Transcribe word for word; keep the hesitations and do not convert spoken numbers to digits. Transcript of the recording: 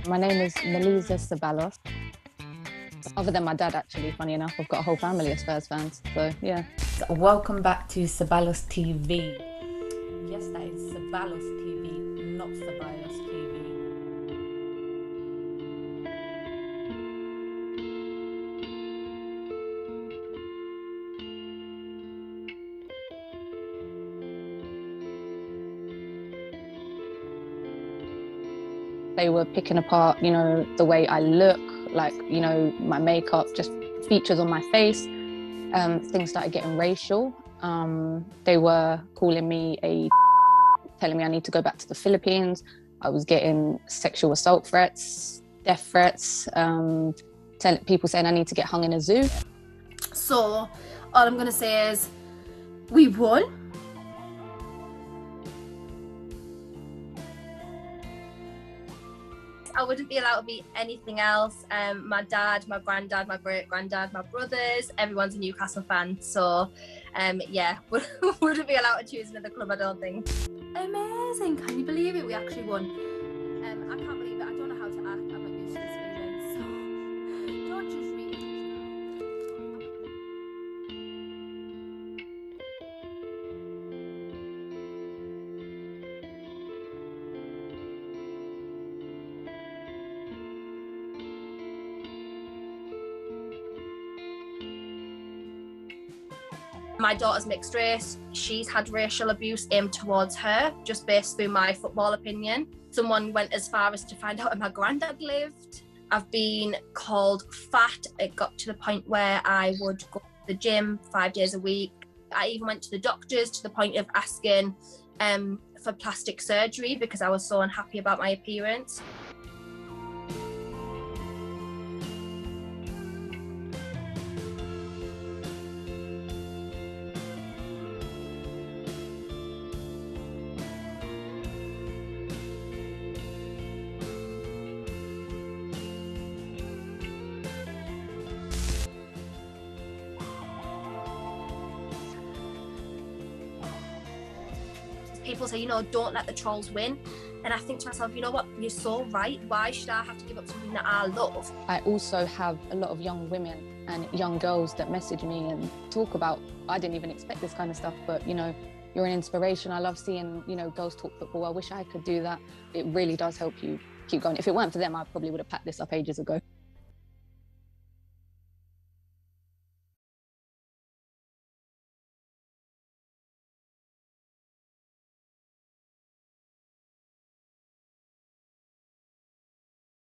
My name is Melisa Ceballos. Other than my dad, actually, funny enough, I've got a whole family of Spurs fans, so yeah. Welcome back to Ceballos T V. Yes, that is Ceballos T V, not Ceballos T V. They were picking apart, you know, the way I look, like, you know, my makeup, just features on my face. Um, things started getting racial. Um, they were calling me a telling me I need to go back to the Philippines. I was getting sexual assault threats, death threats, um, tell, people saying I need to get hung in a zoo. So all I'm going to say is we won. I wouldn't be allowed to be anything else. Um, my dad, my granddad, my great-granddad, my brothers, everyone's a Newcastle fan. So, um, yeah, wouldn't be allowed to choose another club, I don't think. Amazing. Can you believe it? We actually won. Um, I can't believe it. I don't know how to act. I'm not used to this feeling. So, don't judge me. My daughter's mixed race. She's had racial abuse aimed towards her, just based through my football opinion. Someone went as far as to find out where my granddad lived. I've been called fat. It got to the point where I would go to the gym five days a week. I even went to the doctors to the point of asking um, for plastic surgery because I was so unhappy about my appearance. People say, you know, don't let the trolls win. And I think to myself, you know what, you're so right. Why should I have to give up something that I love? I also have a lot of young women and young girls that message me and talk about, I didn't even expect this kind of stuff, but, you know, you're an inspiration. I love seeing, you know, girls talk football. I wish I could do that. It really does help you keep going. If it weren't for them, I probably would have packed this up ages ago.